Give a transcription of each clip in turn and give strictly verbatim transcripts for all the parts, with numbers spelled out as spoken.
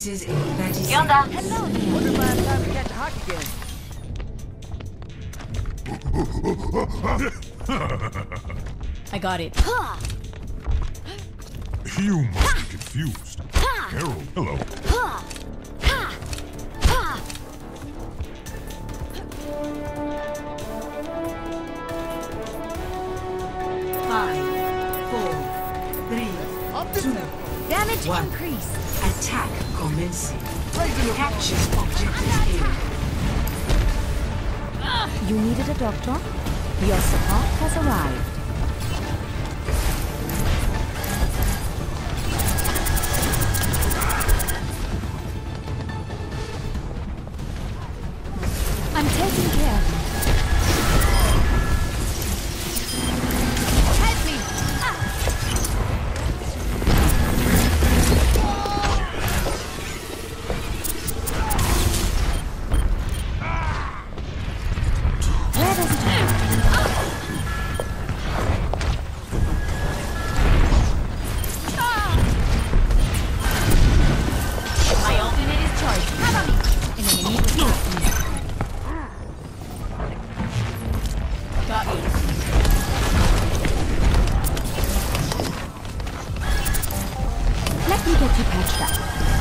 Is in thirty Yonda. seconds. Hello there. Wonder if I have time to catch a hawk again. I got it. You must be confused. Harold, hello. Five, four, three, two, Damage one. increase. Attack commencing. Capture objective A. You needed a doctor? Your support has arrived. I'm taking care of you. Help me! Where does it end? My ultimate is charged. Cover me! An enemy was passing. Got you. Let me get you patched up.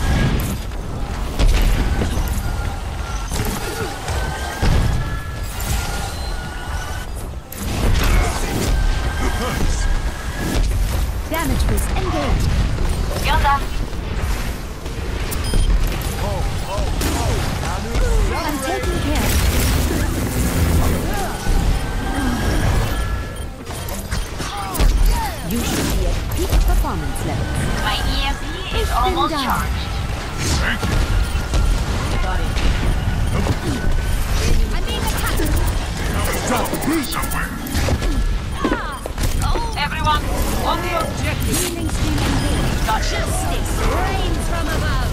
Damage boost engaged. Yonda. I'm taking care of you. You should be at peak performance levels. My E M P is almost down. charged. Thank you. Got it. I'm being attacked. Somewhere. Everyone, on the objective. Healing stream engaged. Got you. Rains from above.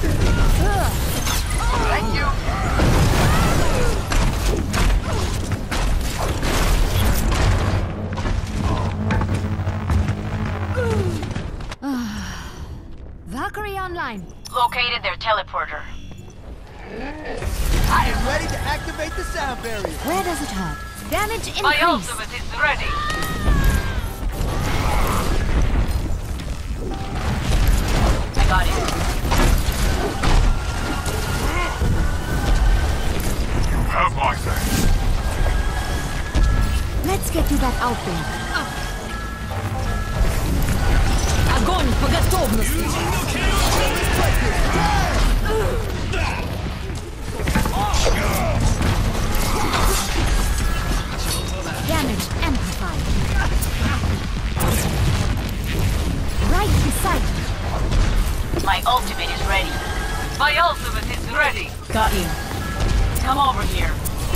Thank you. Valkyrie online. Located their teleporter. I am ready to activate the sound barrier. Where does it hurt? Damage My increase. ultimate is ready. I got it. You have my thanks. Let's get you back out there. Огонь по готовности! Damage amplified. Right beside you. My ultimate is ready. My ultimate is ready. Got you. Come over here.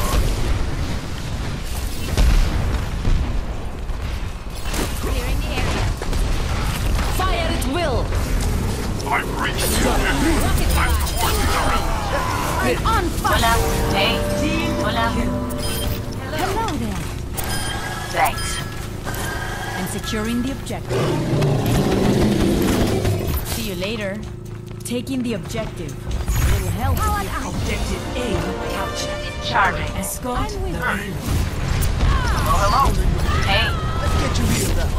Clearing the area. Fire at will! I've reached you. I'm forces around. I'm on fire. Hola. Hey. Hola. Hello there. Thanks. I'm securing the objective. See you later. Taking the objective. Little help. Powered out. Objective A captured. Charging. Escort I'm with the you. payload. Hello, hello. Hey. Let's get you healed up.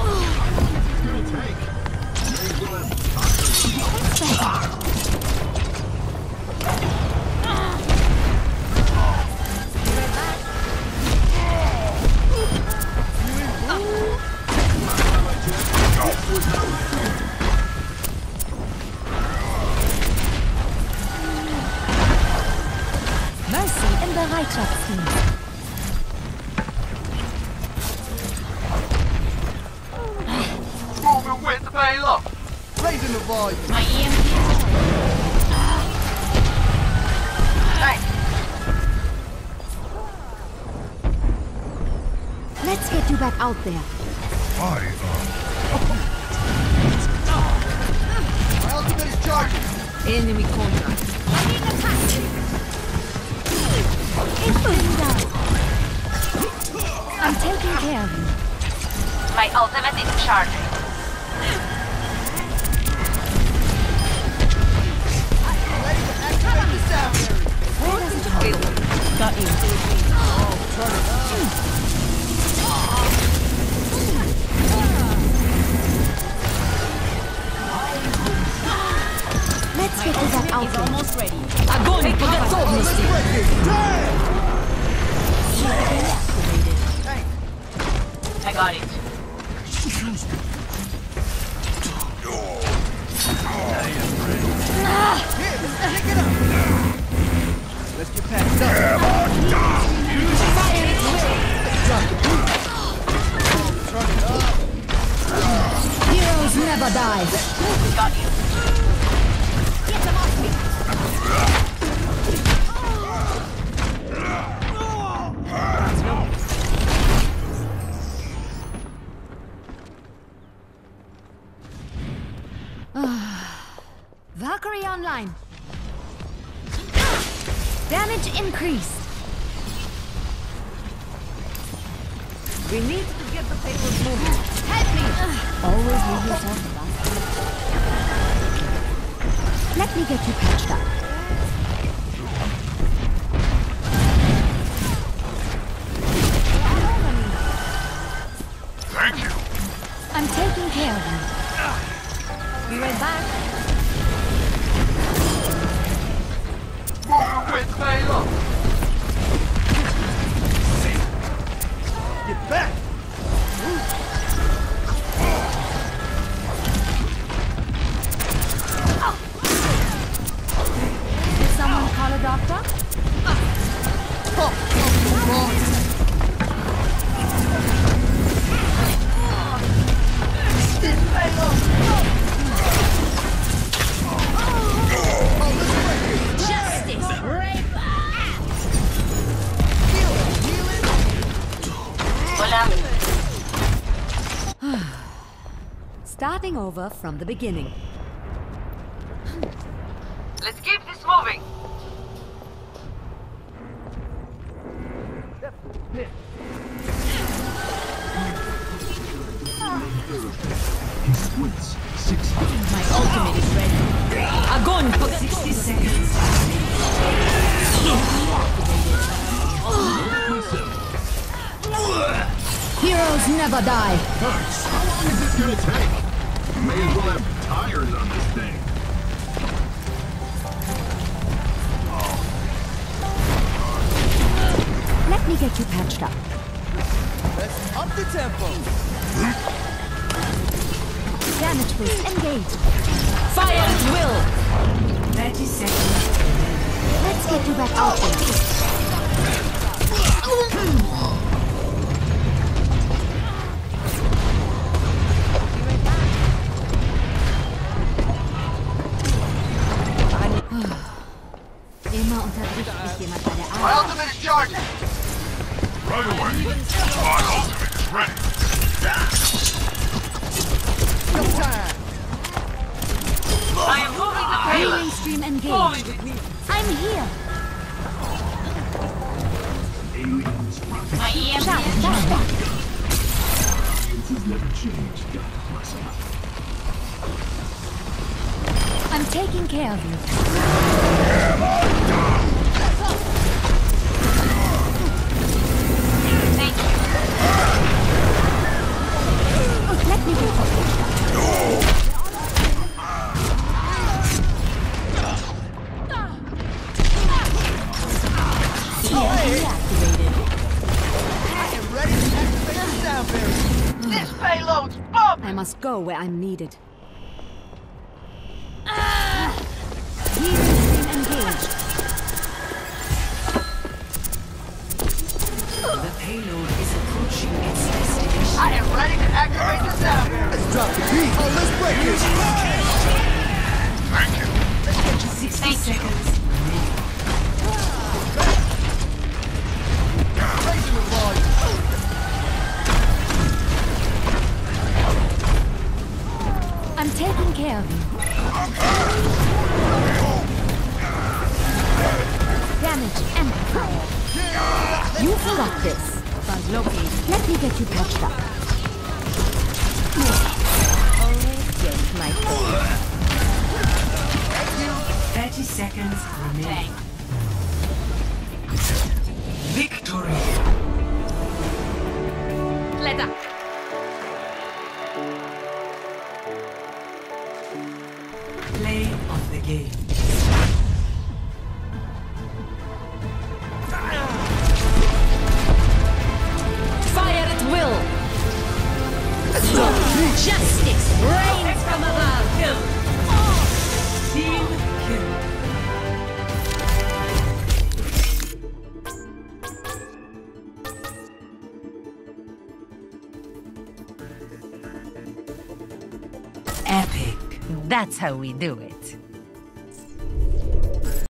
Mercy in Bereitschaftsdienst. Moving with the payload. Raising the volume. My E M P is Thanks. Let's get you back out there. I, uh, My ultimate is charging. enemy contact. I'm being attacked. It's going down. I'm taking care of you. My ultimate is charging. Ready to you back out. Is almost ready. Огонь по готовности! I got it. Here, let's pick it up. Let's get patched up. Drop the beat. Turn it up. Heroes never die. Got you. Get them off me. Valkyrie online. Damage increased. We need to get the papers moving. Help me! Always leave yourself the last. Let me get you patched up. Thank you. I'm taking care of you. Be right back. With Halo. Get back. Did someone call a doctor? Oh, oh, Justice! Hola. Starting over from the beginning. Let's keep this moving. My ultimate is ready. Огонь по sixty seconds. Heroes never die. How long is this gonna take? May as well have tires on this thing. Let me get you patched up. let's up the tempo. Damage boost engaged. fire at will. thirty seconds. Let's get you back out there. Immer unterbricht mich jemand bei der My Arbeit. ultimate is charging. Right away. My ultimate is ready. No time. I am moving the payload. Healing stream engaged. Moving. I'm here. Aliens. My E M P Shout, is shout, shout. Appearances never change. God bless them. I'm taking care of you. Thank you. Let me get you patched up. Deactivated. I am ready to activate the sound barrier. This payload's bumping. I must go where I'm needed. Healing stream engaged. The payload is approaching its destination. I am ready to activate the sound barrier. Let's drop the beat. Oh, let's break it. Thank you. Let's get you sixty seconds. raising the volume. I'm taking care of you. Damage amplified. You've got this. Translocated. Let me get you patched up. Always just like this. thirty seconds remaining. Victory. Let up. Play of the game. Fire at will! Justice reigns from above! Kill. Team kill. Epic. That's how we do it.